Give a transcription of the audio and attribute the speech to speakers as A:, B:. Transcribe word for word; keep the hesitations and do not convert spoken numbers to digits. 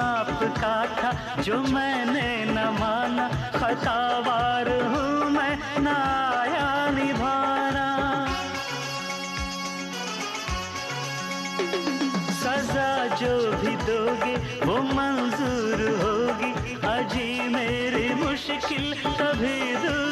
A: आपका था जो मैंने न माना, खतावार हूँ मैं न आया निभाना। सजा जो भी दोगे वो मंजूर होगी, अजी मेरी मुश्किल कभी दूर